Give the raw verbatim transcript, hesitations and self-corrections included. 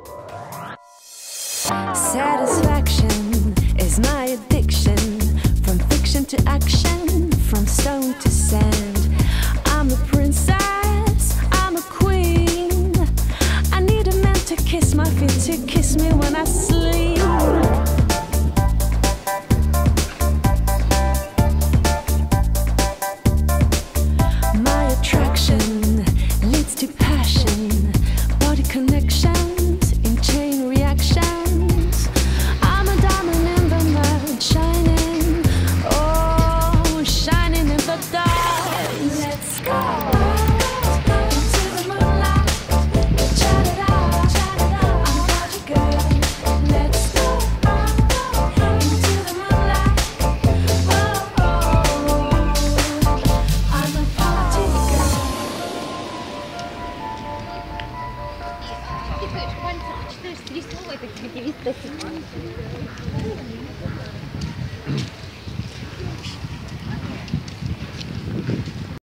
Satisfaction is my addiction, from fiction to action, from stone to sand. I'm a princess, I'm a queen. I need a man to kiss my feet, to kiss me when I sleep. My attraction leads to passion, body connections in chain reactions. I'm a diamond in the mud, shining, oh, shining in the dark. Let's go into the moonlight, chat it out, chat it out. I'm about to go. Let's go into the moonlight, oh, oh. I'm a party girl. Ты читаешь, пальцы, ты читаешь три слова, это тебе весь